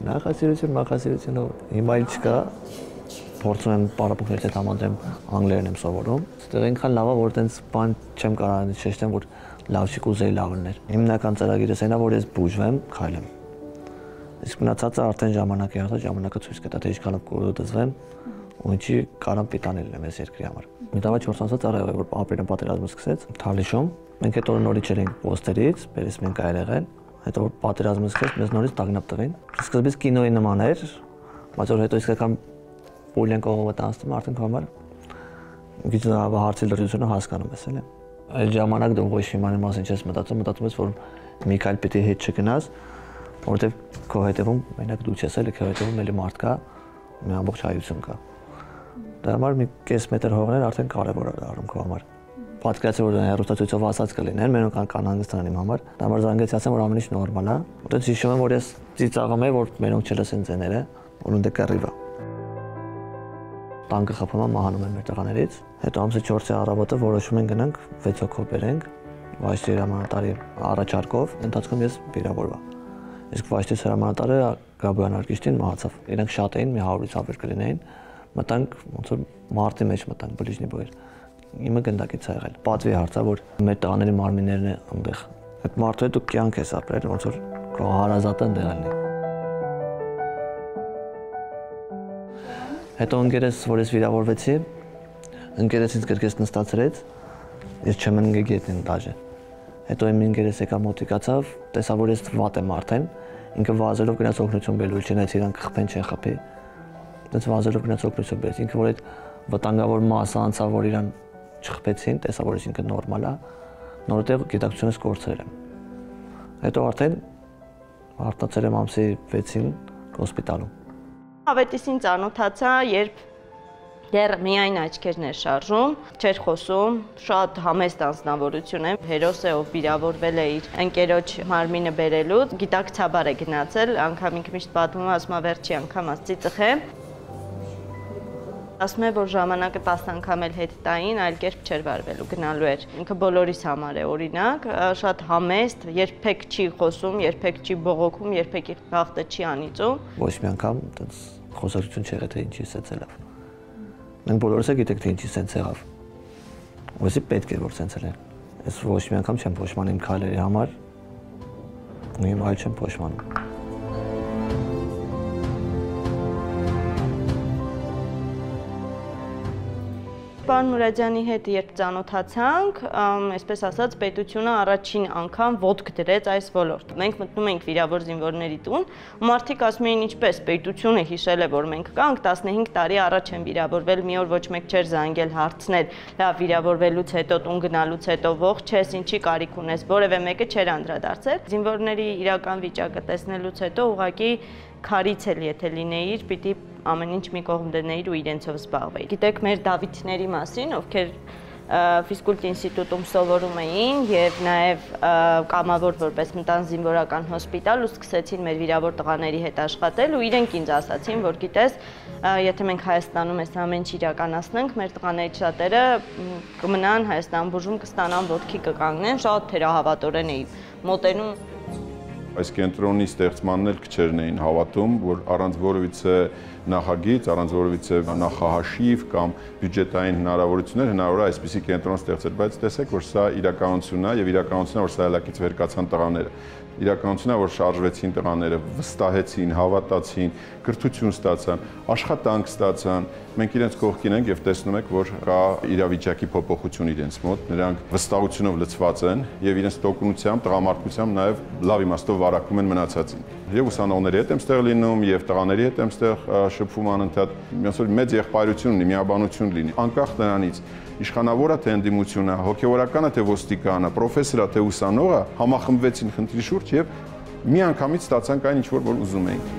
Նախասիրությունը հիմա էլ չկա, փորձում եմ պարապմունքներից հետ համադրեմ անգլերեն եմ սովորում։ Այստեղ այնքան լավ է, որ այդպես բան չեմ կարող շեշտեմ, որ լավ չի կուզեի լավ լիներ։ Հիմնական ծրագիրս այնա, որ ես բուժվեմ, քայլեմ։ Իսկ մնացածը արդեն ժամանակ է, ժամանակը ցույց կտա, թե ինչքանով կորոդզվեմ ու ինչի կարամ պիտանի լինեմ այս երկրի համար։ Մի տավա 4 ամսից առաջ որ ապրիլյան պատերազմը սկսեց Թալիշում, մենք հետո նորից ելենք պոստերից, բերես մենք այր եղել, հետո պատերազմը սկսեց, մեզ նորից տագնապ տվին։ Սկզբից կինոյի նման էր, բայց որ հետո իսկական պոլյան կողմը տանցում արդեն համար գիծ հարցի լրիվությունը հասկանում ես էլի։ Այդ ժամանակ դու ոչ իմանալի մասին չես մտածում ես, որ Միքայել պիտի հետ չգնաս, որովհետև քո հետևում մենակ դու չես էլի, քո հետևում էլի մարդ կա, մի ամբողջ հայություն կա։ Դա համար մի կես մետր հողներ արդեն կարևոր է դառնում քո համար։ Պատկերացրու որ հեռուստացույցով ասած կլինեն, մենակ կան հանգստանան իմ համար։ Դա համար զանգեցի ասեմ, որ ամեն ինչ նորմալ է։ Որտեղ հիշում եմ, որ ես ծիծաղում եմ, որ մենակ չլսեն ձեները, որ ունդ կռիվա։ Տանկը խփում եմ, մահանում եմ մեր տղաներից։ Հետո ամսի 4-ի առավոտը որոշում ենք գնանք 6 հոգով բերենք Վայստի հրամանատարի առաջարկով, ընթացքում ես վիրավորվա։ Իսկ Վայստի հրամանատարը Գաբրիել Արկիշտին մահացավ։ Իրանք շատ էին, մի 100-ից ավել կլինեին։ Մտանք ոնց որ մարտի մեջ մտանք բլիժնի բոյեր։ Իմը գնդակից է եղել։ Պատվի հարց է, որ մեր տղաների մարմիններն է այնտեղ։ Այդ մարդու հետ դու կյանք ես ապրել, ոնց որ քո հարազատը այնտեղ լինի։ Հետո ընկերս, որ ես վիրավորվեցի, ընկերս ինձ գրկես նստացրեց, ես չեմ ընկեի այդին դաժե։ Հետո իմ ընկերս եկա մոտիկացավ, տեսա որ ես վատ եմ արդեն, ինքը վազելով գնաց օգնություն բերելու, չնայած իրան կխփեն չեն խփի։ Դից վազելով գնաց օգնություն բերեց, ինքը որ այդ վտանգավոր մասը անցավ, որ իրան չխփեցին, տեսա որ ինքը նորմալ է, նորտեղ գիտակցությունս կորցրել եմ։ Հետո արդեն արտացել եմ ամսի 6-ին հոսպիտալում։ Ավետիսին ծանոթացա, երբ դեռ միայն աչքերն էր շարժում, չէր խոսում, շատ համեստ անձնավորություն է, հերոս է, ով վիրավորվել է իր ընկերոջ մարմինը բերելուց, գիտակցաբար է գնացել, անգամ ինքը միշտ պատմում է, ասում է վերջի անգամ ասծի ծխեմ։ Ասում է, որ ժամանակը 10 անգամ էլ հետ տային, այլ կերպ չէր վարվելու, գնալու էր։ Ինքը բոլորիս համար է օրինակ, շատ համեստ, երբեք չի խոսում, երբեք չի բողոքում, երբեք գաղտը չի անիծում։ Ոչ մի անգամ այդպես խոսակցություն չեղել թե ինչի սենց ելավ։ Մենք բոլորս է գիտենք թե ինչի սենց եղավ։ Ոսի պետք է որ սենց ելեն։ Ես ոչ մի անգամ չեմ փոշմանում իմ քայլերի համար։ Ու իմ այլ չեմ փոշմանում։ Պարոն Մուրադյանի հետ երբ ծանոթացանք, այսպես ասած, պետությունը առաջին անգամ ոտք դրեց այս ոլորտը։ Մենք մտնում ենք վիրավոր զինվորների տուն, ու մարդիկ ասում էին ինչպես պետությունը հիշել է, որ մենք կանք 15 տարի առաջ են վիրավորվել, մի օր ոչ մեկ չէր զանգել հարցնել, լավ վիրավորվելուց հետո տուն գնալուց հետո ողջ ես, ինչի կարիք ունես, որևէ մեկը չէր անդրադարձել։ Զինվորների իրական վիճակը տեսնելուց հետո ուղղակի քարից էլ եթե լինեիր, պիտի ամեն ինչ մի կողմ դնեիր ու իրենցով զբաղվեիր։ Գիտեք մեր Դավիթների մասին, ովքեր ֆիզկուլտ ինստիտուտում սովորում էին եւ նաեւ կամավոր որպես մտան զինվորական հոսպիտալ ու սկսեցին մեր վիրավոր տղաների հետ աշխատել ու իրենք ինձ ասացին, որ գիտես, եթե մենք Հայաստանում այս ամեն ինչ իրականացնենք, մեր տղաներից շատերը կմնան Հայաստան բուժում կստանան ոտքի կկանգնեն, շատ թերահավատորեն էի մոտենում։ Այս կենտրոնի ստեղծմանն էլ քչերն էին հավատում, որ առանց որևիցե նախագիծ, առանց որևիցե նախահաշիվ կամ բյուջետային հնարավորություններ հնարավոր է այսպիսի կենտրոն ստեղծել, բայց տեսեք, որ սա իրականությունն է եւ իրականությունն է, որ սա ելակից վեր կացան տղաները։ Իրականությունն է, որ շարժվեցին տղաները, վստահեցին, հավատացին, կրթություն ստացան, աշխատանք ստացան։ Մենք իրենց կողքին ենք եւ տեսնում եք, որ կա իրավիճակի փոփոխություն իրենց մոտ։ Նրանք վստահությունով լցված են եւ իրենց տոկունությամբ, տղամարդկությամբ նաեւ լավ իմաստով վարակում են մնացածին։ Եվ ուսանողների հետ եմ ստեղ լինում, եւ տղաների հետ եմ ստեղ շփվում անընդհատ, ոնց որ մեծ եղբայրություն ունի, միաբանություն լինի։ Անկախ նրանից իշխանավորը թե ընդդիմությունը, հոգեվորականը թե ոստիկանը, պրոֆեսորը թե ուսանողը համախմբվեցին խնդրի շուրջ եւ միանգամից ստացանք այն ինչ որ ուզում էինք։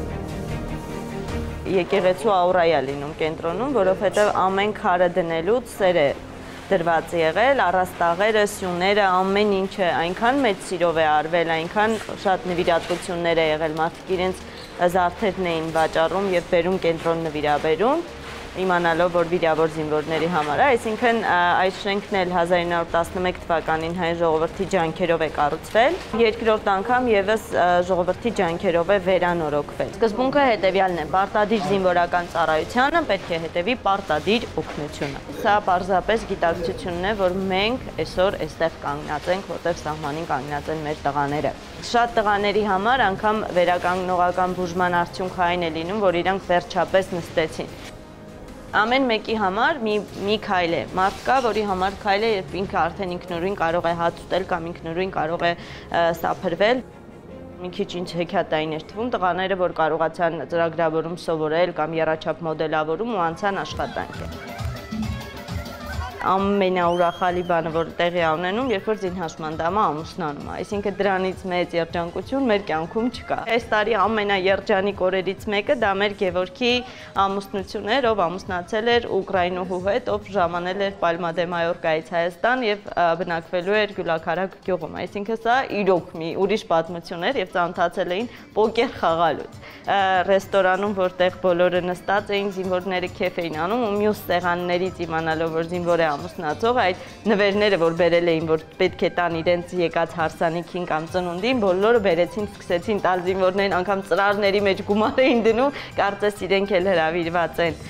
Եկեղեցու աուրայա լինում կենտրոնում, որովհետեւ ամեն քարը դնելուց սեր է դրված եղել, առաստաղերը, սյուները, ամեն ինչը այնքան մեծ սիրով է արվել, այնքան շատ նվիրատվություններ է եղել, մարդիկ իրենց զարդերն էին վաճառում եւ բերում կենտրոն նվիրաբերում, իմանալով, որ վիրավոր զինվորների համար է, այսինքն այս շենքն էլ 1911 թվականին հայ ժողովրդի ջանքերով է կառուցվել, երկրորդ անգամ եւս ժողովրդի ջանքերով է վերանորոգվել։ Սկզբունքը հետեւյալն է՝ պարտադիր զինվորական ծառայությանը պետք է հետևի պարտադիր օգնությունը։ Սա պարզապես գիտակցությունն է, որ մենք այսօր այստեղ կանգնած ենք, որտեղ սահմանին կանգնած են մեր տղաները։ Շատ տղաների համար անգամ վերականգնողական բուժման արդյունքը այն է լինում, որ իրանք վերջապես նստեցին։ Ամեն մեկի համար մի քայլ է, մարդ կա, որի համար քայլ է, երբ ինքը արդեն ինքնուրույն կարող է հաց ուտել կամ ինքնուրույն կարող է սափրվել։ Մի քիչ ինձ հեքիաթային էր թվում, տղաները, որ կարողացան ծրագրավորում սովորել կամ եռաչափ մոդելավորում ու անցան աշխատանք։ Ամենաուրախալի բանը, որ տեղի է ունենում, երբ որ զինհաշմանդամը ամուսնանում է, այսինքն դրանից մեծ երջանկություն մեր կյանքում չկա։ Այս տարի ամենաերջանիկ օրերից մեկը դա մեր Գևորգի ամուսնությունն էր, ով ամուսնացել էր ուկրաինուհու հետ, ով ժամանել էր Պալմա դե Մայորկայից Հայաստան եւ բնակվելու էր Գյուլաքարակ գյուղում։ Այսինքն սա իրոք մի ուրիշ պատմություն էր եւ ծանոթացել էին պոկեր խաղալուց։ Ռեստորանում, որտեղ բոլորը նստած էին, զինվորները քեֆ էին անում ու մյուս սեղաններից իմանալով, որ զինվոր է ամուսնացող, այդ նվերները, որ բերել էին, որ պետք է տան իրենց եկած հարսանիքին կամ ծնունդին, բոլորը բերեցին, սկսեցին տալ զինվորներին, անգամ ծրարների մեջ գումար էին դնում, կարծես իրենք էլ հրավիրված են։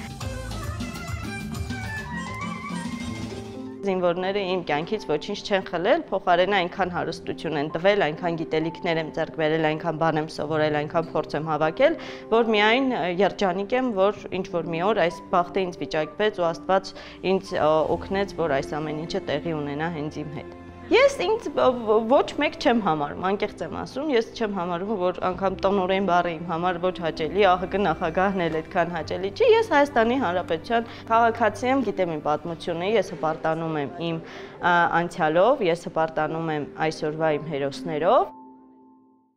Զինվորները իմ կյանքից ոչինչ չեն խլել, փոխարենը այնքան հարստություն են տվել, այնքան գիտելիքներ եմ ձեռք բերել, այնքան բան եմ սովորել, այնքան փորձ եմ հավաքել, որ միայն երջանիկ եմ, որ ինչ-որ մի օր այս բախտը ինձ վիճակվեց ու Աստված ինձ օգնեց, որ այս ամեն ինչը տեղի ունենա հենց իմ հետ։ Ես ինձ ոչ մեկ չեմ համարում, անկեղծ եմ ասում, ես չեմ համարում, որ անգամ տնօրեն բառը իմ համար ոչ հաճելի, ԱՀԿ նախագահն էլ այդքան հաճելի չի, ես Հայաստանի Հանրապետության քաղաքացի եմ, գիտեմ իմ պատմությունը, ես հպարտանում եմ իմ անցյալով, ես հպարտանում եմ այսօրվա իմ հերոսներով։